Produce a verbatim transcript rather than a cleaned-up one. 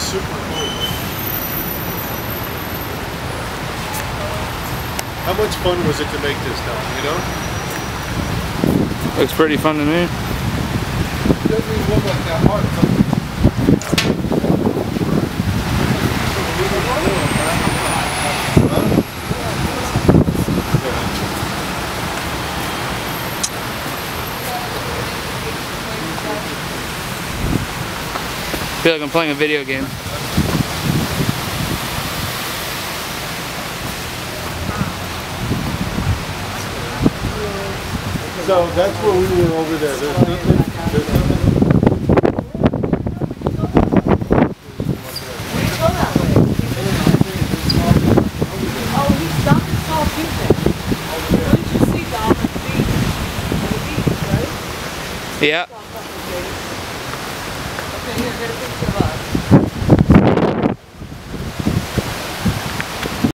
super cool. How much fun was it to make this down, you know? Looks pretty fun to me. It doesn't even look like that hard. I feel like I'm playing a video game. So that's where we were over there. There's nothing. There's nothing. Oh, he's Dom is tall people. Didn't you see Dom at the beach? On the beach, right? Yeah. Okay, here, get a picture of us.